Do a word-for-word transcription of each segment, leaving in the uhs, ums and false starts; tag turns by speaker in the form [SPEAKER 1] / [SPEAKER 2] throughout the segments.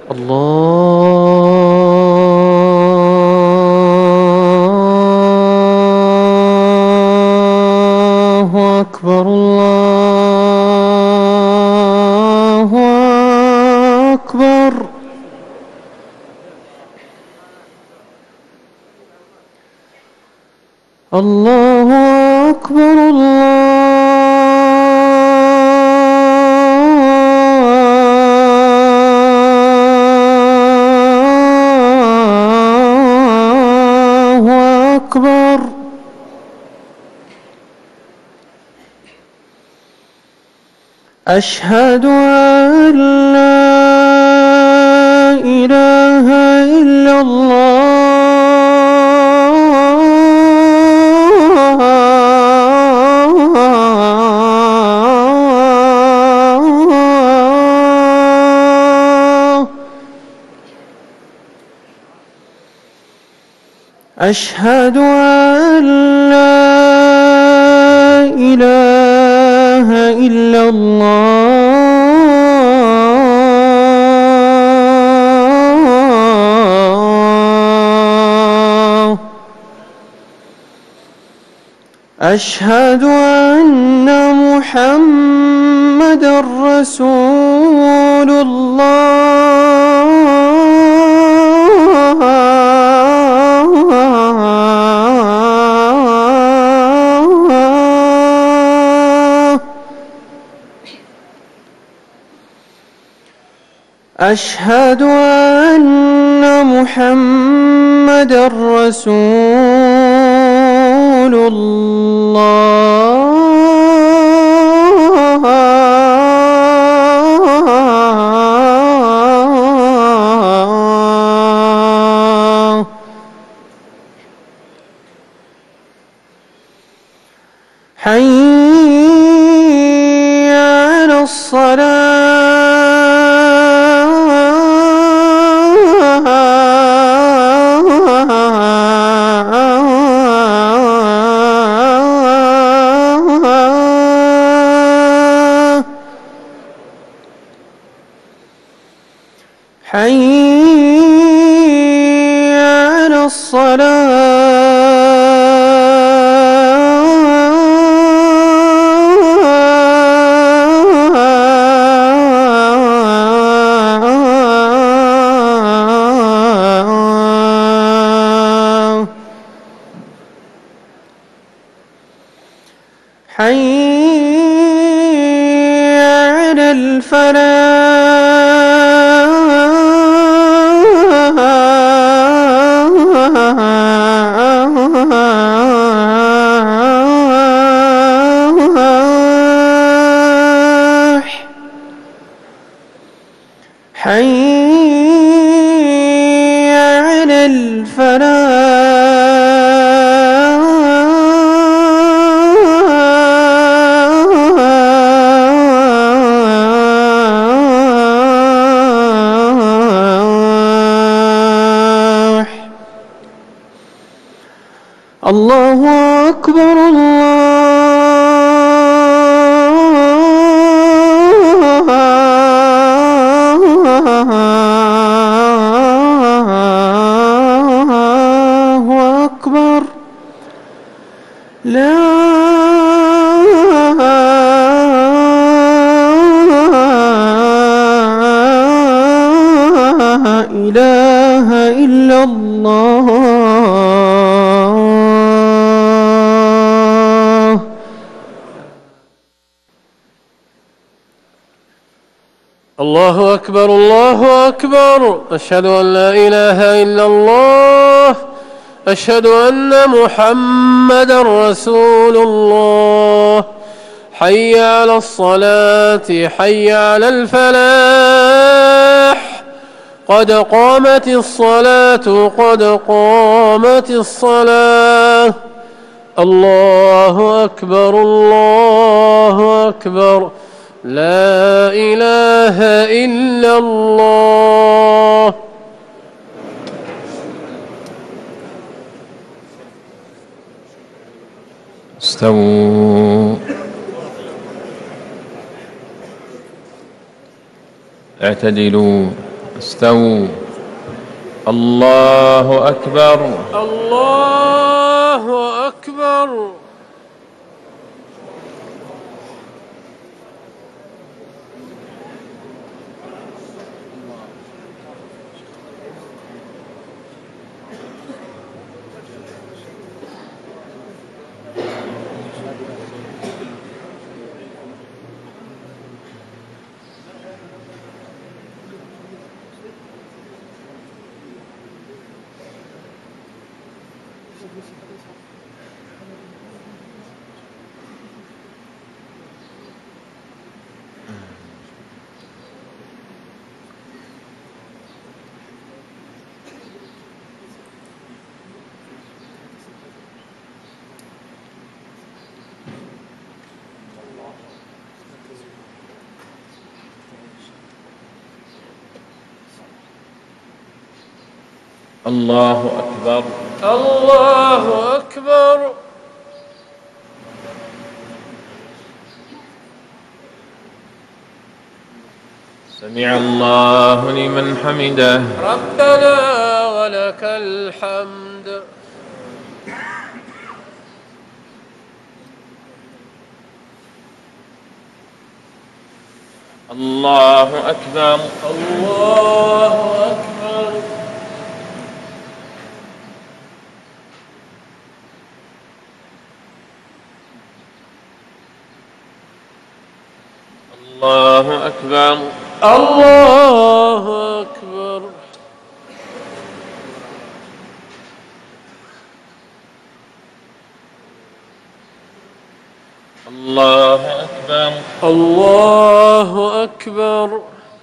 [SPEAKER 1] الله أكبر الله أكبر. الله أكبر الله أكبر. أشهد أن لا إله إلا الله أشهد أن لا إله إلا الله. أشهد أن محمدًا رسول الله. أشهد أن محمدًا رسول الله. حي على الصلاة. حي على الصلاة. حي على الفلاح. حي على الفلاح. الله أكبر الله أكبر. لا إله إلا الله.
[SPEAKER 2] الله أكبر الله أكبر. أشهد أن لا إله إلا الله. أشهد أن محمدًا رسول الله. حي على الصلاة. حي على الفلاح. قد قامت الصلاة قد قامت الصلاة. الله أكبر الله أكبر. لا إله إلا الله.
[SPEAKER 3] استووا. اعتدلوا. استووا. الله أكبر.
[SPEAKER 2] الله أكبر.
[SPEAKER 3] الله أكبر.
[SPEAKER 2] الله أكبر.
[SPEAKER 3] سمع الله لمن حمده.
[SPEAKER 2] ربنا ولك الحمد.
[SPEAKER 3] الله أكبر.
[SPEAKER 2] الله أكبر.
[SPEAKER 3] الله أكبر.
[SPEAKER 2] الله أكبر.
[SPEAKER 3] الله أكبر.
[SPEAKER 2] الله أكبر.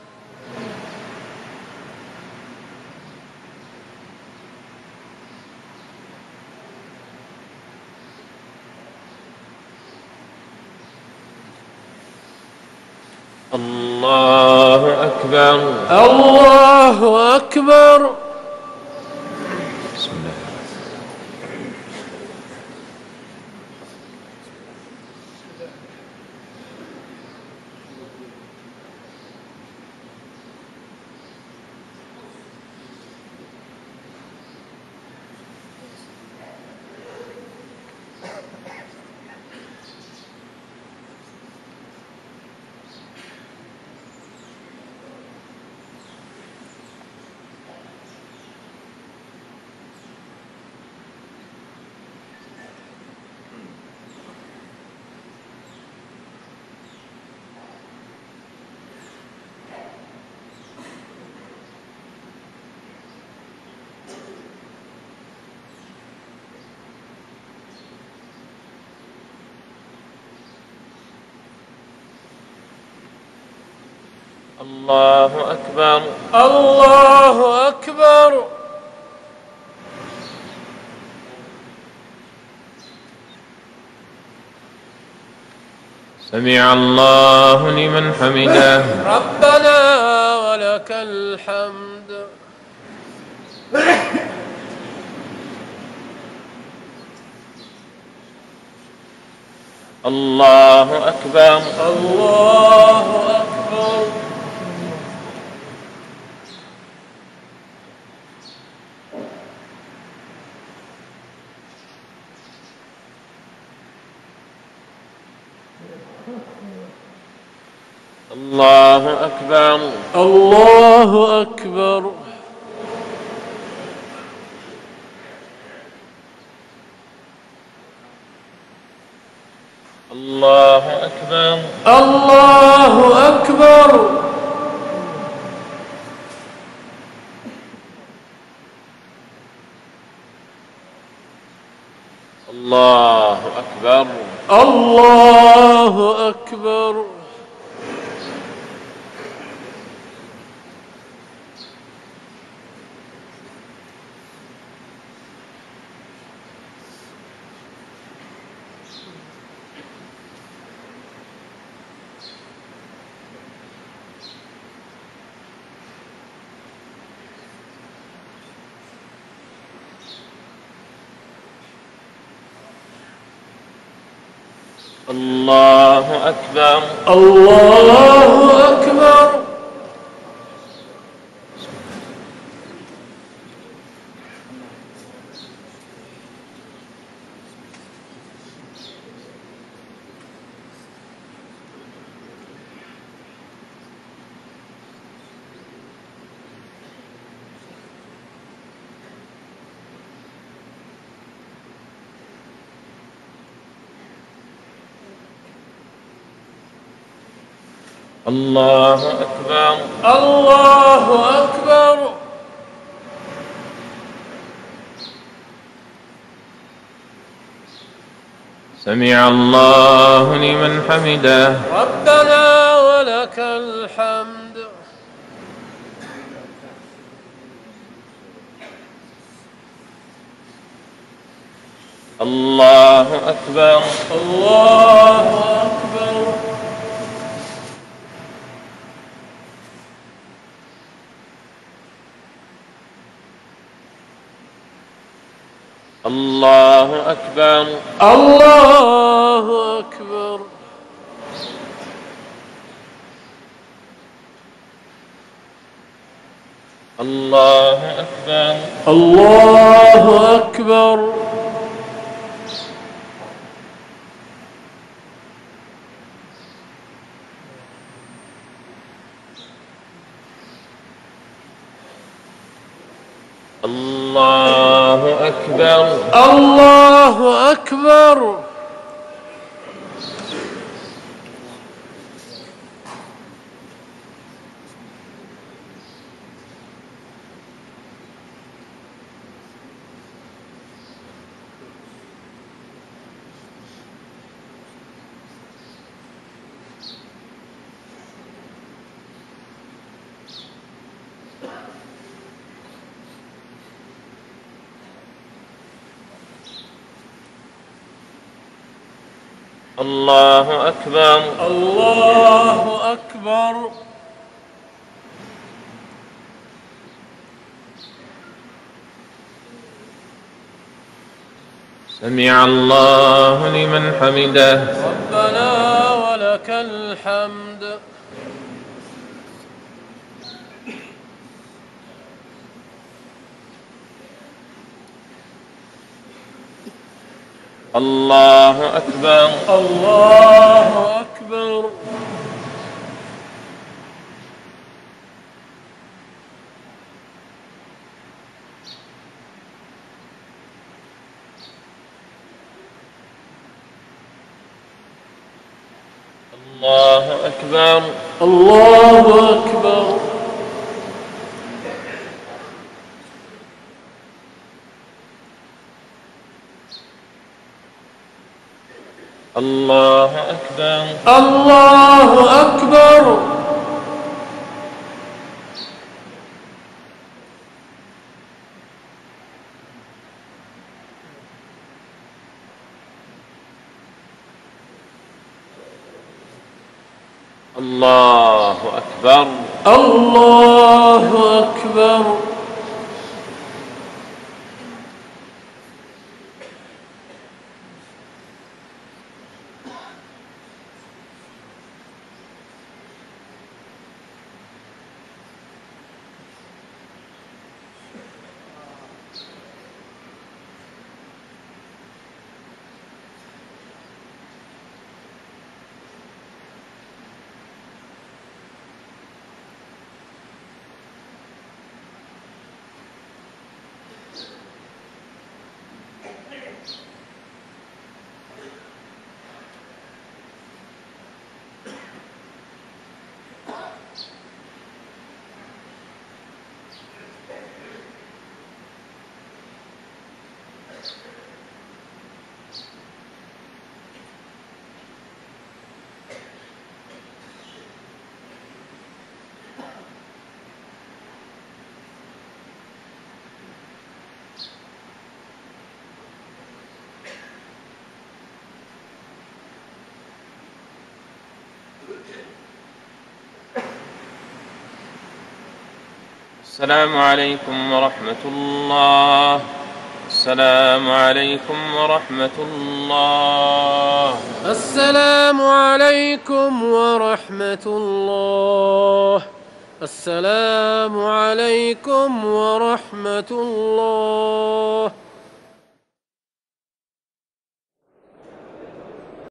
[SPEAKER 3] الله أكبر.
[SPEAKER 2] الله أكبر.
[SPEAKER 3] بسم الله. الله أكبر.
[SPEAKER 2] الله أكبر.
[SPEAKER 3] سمع الله لمن حمده.
[SPEAKER 2] ربنا ولك الحمد.
[SPEAKER 3] الله أكبر.
[SPEAKER 2] الله أكبر.
[SPEAKER 3] الله أكبر.
[SPEAKER 2] الله أكبر.
[SPEAKER 3] الله أكبر.
[SPEAKER 2] الله أكبر.
[SPEAKER 3] الله أكبر.
[SPEAKER 2] الله أكبر.
[SPEAKER 3] الله أكبر.
[SPEAKER 2] الله أكبر.
[SPEAKER 3] الله أكبر.
[SPEAKER 2] الله أكبر.
[SPEAKER 3] سمع الله لمن حمده.
[SPEAKER 2] ربنا ولك الحمد.
[SPEAKER 3] الله أكبر.
[SPEAKER 2] الله أكبر.
[SPEAKER 3] الله أكبر.
[SPEAKER 2] الله أكبر.
[SPEAKER 3] الله أكبر.
[SPEAKER 2] الله أكبر.
[SPEAKER 3] الله أكبر.
[SPEAKER 2] الله أكبر.
[SPEAKER 3] الله أكبر.
[SPEAKER 2] الله أكبر.
[SPEAKER 3] سمع الله لمن حمده.
[SPEAKER 2] ربنا ولك الحمد.
[SPEAKER 3] الله أكبر.
[SPEAKER 2] الله أكبر.
[SPEAKER 3] الله أكبر.
[SPEAKER 2] الله أكبر.
[SPEAKER 3] الله أكبر.
[SPEAKER 2] الله أكبر.
[SPEAKER 3] الله أكبر.
[SPEAKER 2] الله أكبر.
[SPEAKER 3] السلام عليكم ورحمة الله. السلام عليكم ورحمة الله.
[SPEAKER 2] السلام عليكم ورحمة الله. السلام عليكم ورحمة الله.